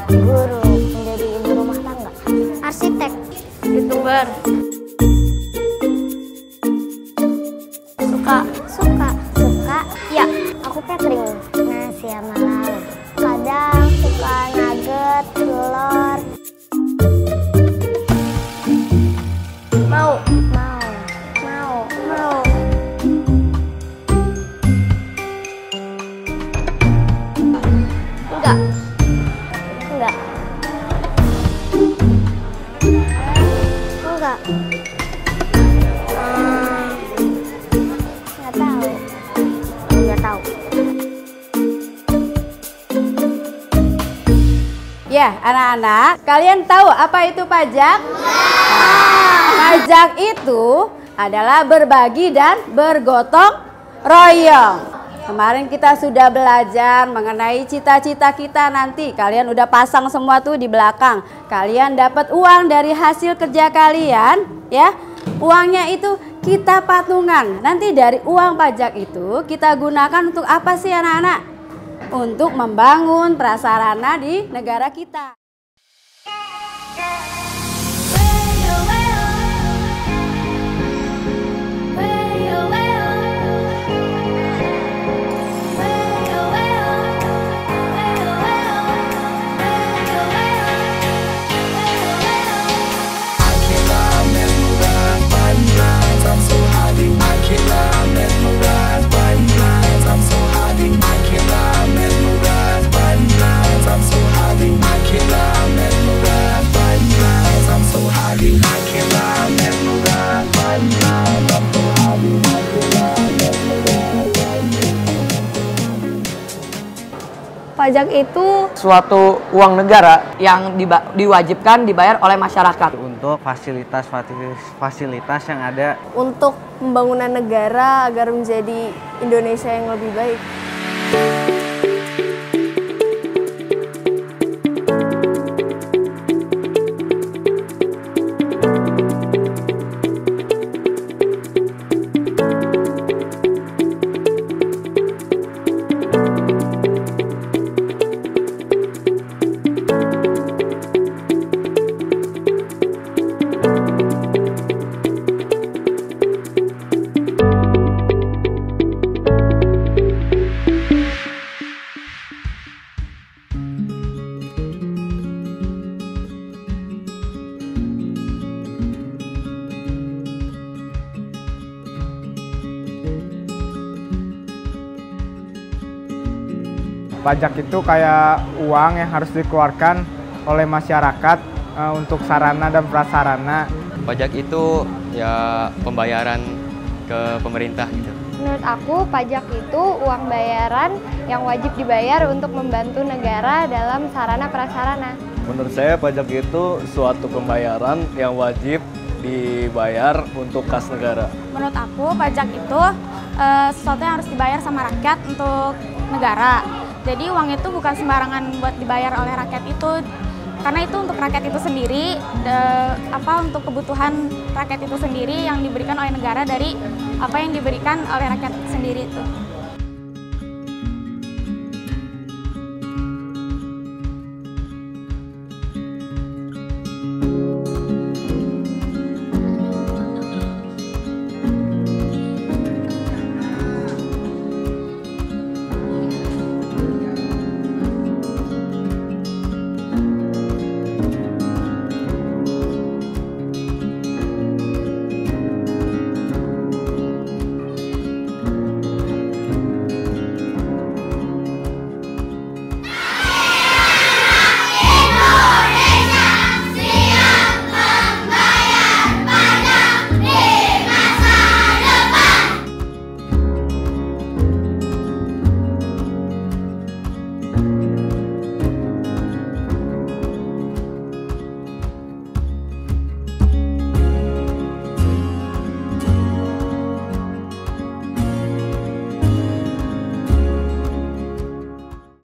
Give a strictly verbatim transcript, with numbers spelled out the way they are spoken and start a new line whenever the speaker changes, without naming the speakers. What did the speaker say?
Guru. Menjadi ibu rumah tangga. Arsitek.
YouTuber.
Suka. Suka. Suka. Ya, aku catering. Nasi sama lauk. Kadang suka nugget, telur.
Mau.
Mau. Mau. Mau.
Enggak.
Enggak. Enggak. Hmm, Enggak tahu. Enggak tahu.
Ya, anak-anak, kalian tahu apa itu pajak? Nah, pajak itu adalah berbagi dan bergotong royong. Kemarin kita sudah belajar mengenai cita-cita kita nanti. Kalian udah pasang semua tuh di belakang. Kalian dapat uang dari hasil kerja kalian, ya. Uangnya itu kita patungan. Nanti dari uang pajak itu kita gunakan untuk apa sih anak-anak? Untuk membangun prasarana di negara kita.
Pajak itu
suatu uang negara yang diba- diwajibkan dibayar oleh masyarakat
untuk fasilitas-fasilitas yang ada
untuk pembangunan negara agar menjadi Indonesia yang lebih baik.
Pajak itu kayak uang yang harus dikeluarkan oleh masyarakat e, untuk sarana dan prasarana.
Pajak itu ya pembayaran ke pemerintah gitu.
Menurut aku, pajak itu uang bayaran yang wajib dibayar untuk membantu negara dalam sarana prasarana.
Menurut saya, pajak itu suatu pembayaran yang wajib dibayar untuk kas negara.
Menurut aku, pajak itu uh, sesuatu yang harus dibayar sama rakyat untuk negara. Jadi uang itu bukan sembarangan buat dibayar oleh rakyat itu, karena itu untuk rakyat itu sendiri, de, apa untuk kebutuhan rakyat itu sendiri yang diberikan oleh negara dari apa yang diberikan oleh rakyat sendiri itu.